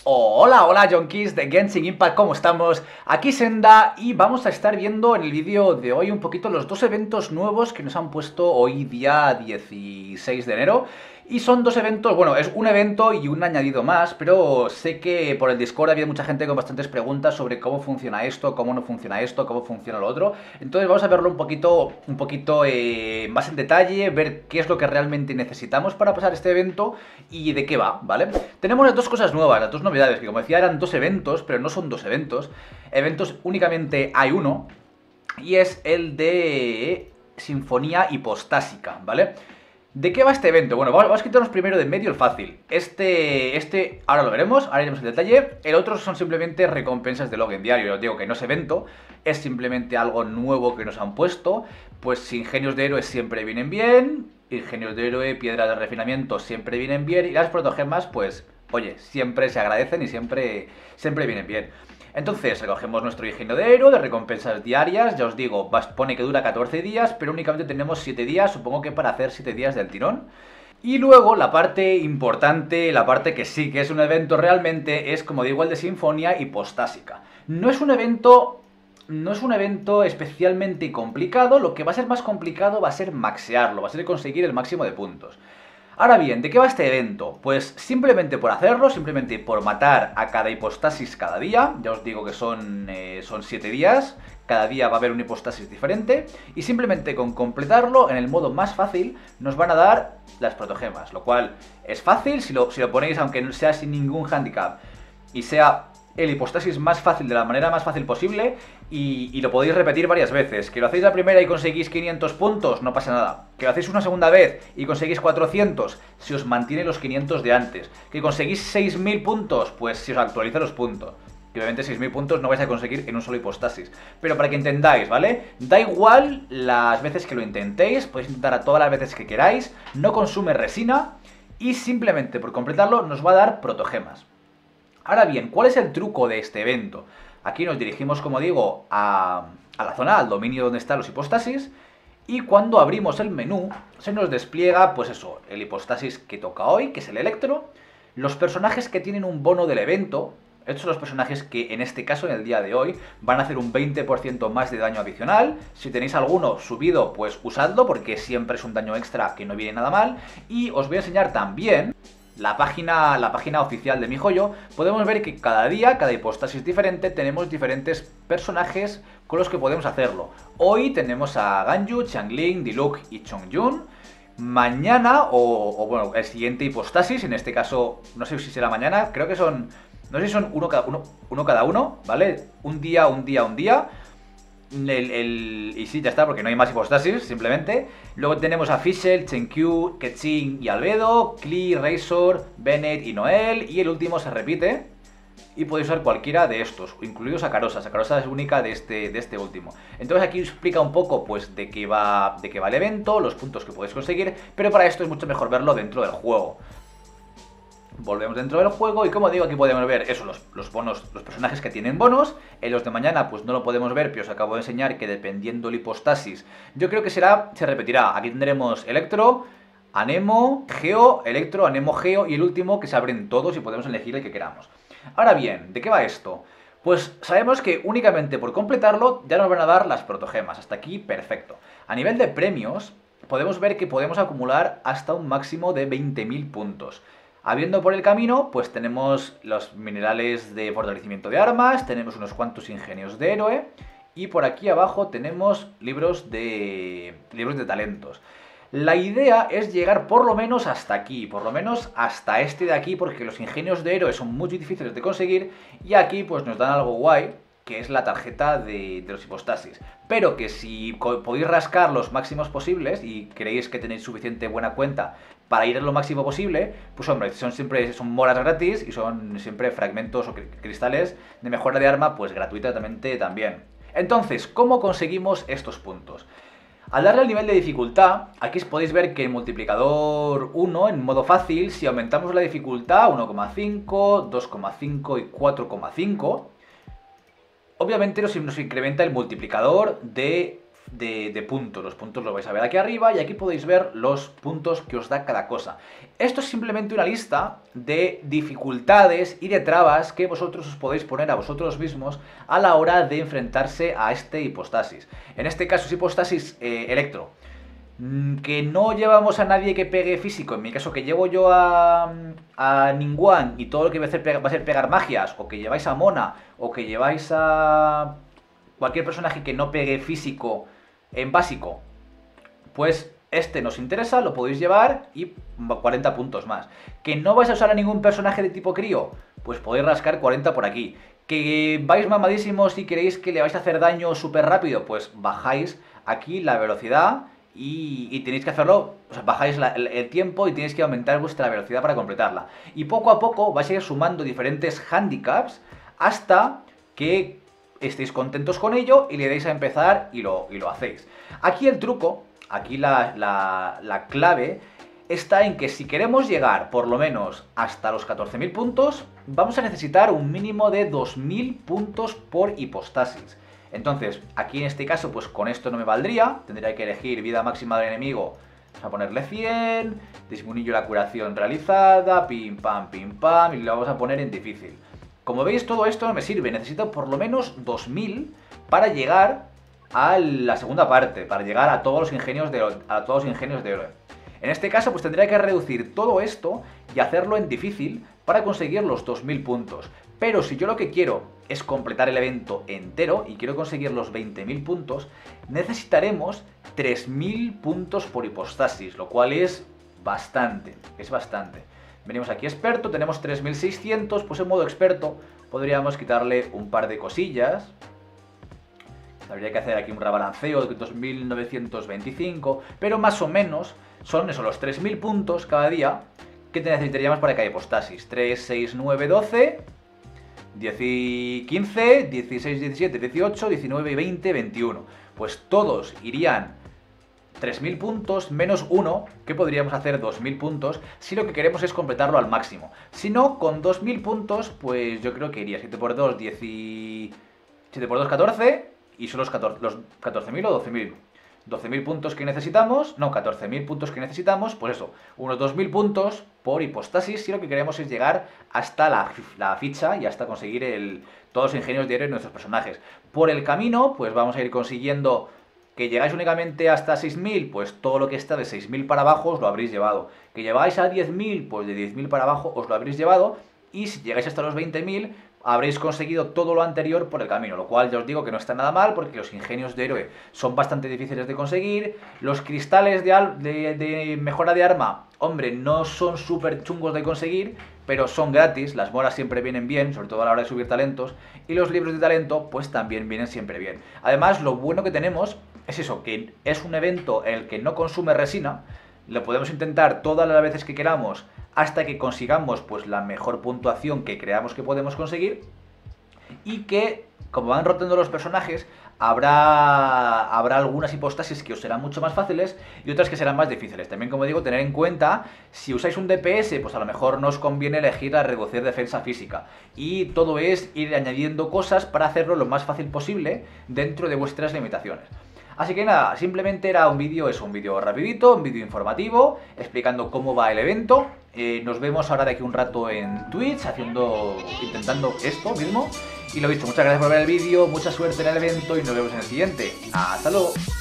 Hola, hola junkies de Genshin Impact, ¿cómo estamos? Aquí Senda y vamos a estar viendo en el vídeo de hoy un poquito los dos eventos nuevos que nos han puesto hoy día 16 de enero. Y son dos eventos, bueno, es un evento y un añadido más, pero sé que por el Discord había mucha gente con bastantes preguntas sobre cómo funciona esto, cómo no funciona esto, cómo funciona lo otro. Entonces vamos a verlo un poquito más en detalle, ver qué es lo que realmente necesitamos para pasar este evento y de qué va, ¿vale? Tenemos las dos cosas nuevas, las dos novedades, que como decía eran dos eventos, pero no son dos eventos. Eventos únicamente hay uno, y es el de Sinfonía Hipostásica, ¿vale? ¿De qué va este evento? Bueno, vamos a quitarnos primero de en medio el fácil. Ahora lo veremos, ahora iremos en detalle. El otro son simplemente recompensas de login diario. Os digo que no es evento, es simplemente algo nuevo que nos han puesto. Pues ingenios de héroe siempre vienen bien, ingenios de héroe, piedras de refinamiento siempre vienen bien, y las protogemas, pues, oye, siempre se agradecen y siempre vienen bien. Entonces recogemos nuestro ingenio de héroe de recompensas diarias. Ya os digo, pone que dura 14 días, pero únicamente tenemos 7 días, supongo que para hacer 7 días del tirón. Y luego la parte importante, la parte que sí que es un evento realmente, es como digo el de Sinfonía Hipostásica. No es un evento especialmente complicado, lo que va a ser más complicado va a ser maxearlo, va a ser conseguir el máximo de puntos. Ahora bien, ¿de qué va este evento? Pues simplemente por hacerlo, simplemente por matar a cada hipostasis cada día. Ya os digo que son 7 días, cada día va a haber una hipostasis diferente. Y simplemente con completarlo en el modo más fácil nos van a dar las protogemas. Lo cual es fácil si lo ponéis, aunque no sea sin ningún handicap, y sea el hipostasis más fácil de la manera más fácil posible, y lo podéis repetir varias veces. Que lo hacéis la primera y conseguís 500 puntos, no pasa nada. Que lo hacéis una segunda vez y conseguís 400, se os mantiene los 500 de antes. Que conseguís 6000 puntos, pues se os actualiza los puntos. Que obviamente 6000 puntos no vais a conseguir en un solo hipostasis. Pero para que entendáis, ¿vale? Da igual las veces que lo intentéis, podéis intentar a todas las veces que queráis, no consume resina y simplemente por completarlo nos va a dar protogemas. Ahora bien, ¿cuál es el truco de este evento? Aquí nos dirigimos, como digo, a la zona, al dominio donde están los hipostasis, y cuando abrimos el menú se nos despliega, pues eso, el hipostasis que toca hoy, que es el Electro, los personajes que tienen un bono del evento. Estos son los personajes que en este caso, en el día de hoy, van a hacer un 20% más de daño adicional. Si tenéis alguno subido, pues usadlo, porque siempre es un daño extra que no viene nada mal. Y os voy a enseñar también la página oficial de MiHoYo. Podemos ver que cada día, cada hipostasis diferente, tenemos diferentes personajes con los que podemos hacerlo. Hoy tenemos a Ganyu, Xiangling, Diluc y Chongyun. Mañana, bueno, el siguiente hipostasis, en este caso, no sé si será mañana, creo que son, no sé si son uno cada uno, ¿vale? Un día. Y sí, ya está, porque no hay más hipostasis, simplemente. Luego tenemos a Fischl, Chenkyu, Keqing y Albedo, Klee, Razor, Bennett y Noel. Y el último se repite, y podéis usar cualquiera de estos, incluidos a Carosa. Carosa es única de este último. Entonces aquí os explica un poco, pues, de qué va el evento, los puntos que podéis conseguir. Pero para esto es mucho mejor verlo dentro del juego. Volvemos dentro del juego y, como digo, aquí podemos ver eso, los bonos, los personajes que tienen bonos. En los de mañana pues no lo podemos ver, pero os acabo de enseñar que dependiendo del hipostasis, yo creo que se repetirá. Aquí tendremos Electro, Anemo, Geo, Electro, Anemo, Geo, y el último que se abren todos y podemos elegir el que queramos. Ahora bien, ¿de qué va esto? Pues sabemos que únicamente por completarlo ya nos van a dar las protogemas. Hasta aquí perfecto. A nivel de premios podemos ver que podemos acumular hasta un máximo de 20.000 puntos. Habiendo por el camino, pues tenemos los minerales de fortalecimiento de armas, tenemos unos cuantos ingenios de héroe, y por aquí abajo tenemos libros de talentos. La idea es llegar por lo menos hasta aquí, por lo menos hasta este de aquí, porque los ingenios de héroe son muy difíciles de conseguir, y aquí pues nos dan algo guay, que es la tarjeta de los hipostasis. Pero que si podéis rascar los máximos posibles y creéis que tenéis suficiente buena cuenta para ir a lo máximo posible, pues hombre, son moras gratis y son siempre fragmentos o cristales de mejora de arma, pues gratuitamente también. Entonces, ¿cómo conseguimos estos puntos? Al darle al nivel de dificultad, aquí podéis ver que el multiplicador 1 en modo fácil, si aumentamos la dificultad 1,5, 2,5 y 4,5, obviamente nos incrementa el multiplicador de de puntos. Los puntos los vais a ver aquí arriba y aquí podéis ver los puntos que os da cada cosa. Esto es simplemente una lista de dificultades y de trabas que vosotros os podéis poner a vosotros mismos a la hora de enfrentarse a este hipostasis. En este caso es hipostasis electro. Que no llevamos a nadie que pegue físico, en mi caso que llevo yo a Ningguang y todo lo que va a ser pegar magias, o que lleváis a Mona, o que lleváis a cualquier personaje que no pegue físico en básico, pues este nos interesa, lo podéis llevar y 40 puntos más. Que no vais a usar a ningún personaje de tipo crío, pues podéis rascar 40 por aquí. Que vais mamadísimos y queréis que le vais a hacer daño súper rápido, pues bajáis aquí la velocidad y tenéis que hacerlo, o sea, bajáis el tiempo y tenéis que aumentar vuestra velocidad para completarla. Y poco a poco vais a ir sumando diferentes handicaps hasta que estéis contentos con ello y le deis a empezar y lo hacéis. Aquí el truco, aquí la clave está en que si queremos llegar por lo menos hasta los 14.000 puntos, vamos a necesitar un mínimo de 2.000 puntos por hipostasis. Entonces, aquí en este caso, pues con esto no me valdría, tendría que elegir vida máxima del enemigo, vamos a ponerle 100, disminuyo la curación realizada, pim pam, y lo vamos a poner en difícil. Como veis, todo esto no me sirve, necesito por lo menos 2000 para llegar a la segunda parte, para llegar a todos los ingenios de héroe. En este caso, pues tendría que reducir todo esto y hacerlo en difícil para conseguir los 2000 puntos. Pero si yo lo que quiero es completar el evento entero y quiero conseguir los 20.000 puntos, necesitaremos 3000 puntos por hipostasis, lo cual es bastante, Venimos aquí experto, tenemos 3600, pues en modo experto podríamos quitarle un par de cosillas. Habría que hacer aquí un rebalanceo de 2925, pero más o menos son eso, los 3000 puntos cada día que te necesitaríamos para cada hipostasis. 3, 6, 9, 12, 10 y 15, 16, 17, 18, 19, 20, 21. Pues todos irían 3000 puntos menos uno, que podríamos hacer 2000 puntos, si lo que queremos es completarlo al máximo. Si no, con 2000 puntos, pues yo creo que iría 7 por 2, 10 y... 7 por 2, 14, y son los 14.000 o 12.000. 12.000 puntos que necesitamos, no, 14.000 puntos que necesitamos, pues eso, unos 2.000 puntos por hipostasis, si lo que queremos es llegar hasta la ficha y hasta conseguir todos los ingenios de héroe de nuestros personajes. Por el camino, pues vamos a ir consiguiendo que llegáis únicamente hasta 6.000, pues todo lo que está de 6.000 para abajo os lo habréis llevado. Que lleváis a 10.000, pues de 10.000 para abajo os lo habréis llevado. Y si llegáis hasta los 20.000, habréis conseguido todo lo anterior por el camino, lo cual ya os digo que no está nada mal porque los ingenios de héroe son bastante difíciles de conseguir. Los cristales de mejora de arma, hombre, no son súper chungos de conseguir, pero son gratis, las moras siempre vienen bien, sobre todo a la hora de subir talentos, y los libros de talento pues también vienen siempre bien. Además, lo bueno que tenemos es eso, que es un evento en el que no consume resina, lo podemos intentar todas las veces que queramos hasta que consigamos pues la mejor puntuación que creamos que podemos conseguir, y que, como van rotando los personajes, habrá algunas hipostasis que os serán mucho más fáciles y otras que serán más difíciles. También, como digo, tener en cuenta, si usáis un DPS, pues a lo mejor no os conviene elegir a reducir defensa física. Y todo es ir añadiendo cosas para hacerlo lo más fácil posible dentro de vuestras limitaciones. Así que nada, simplemente era un vídeo rapidito, un vídeo informativo, explicando cómo va el evento. Nos vemos ahora de aquí un rato en Twitch, intentando esto mismo. Y lo dicho, muchas gracias por ver el vídeo, mucha suerte en el evento y nos vemos en el siguiente. ¡Hasta luego!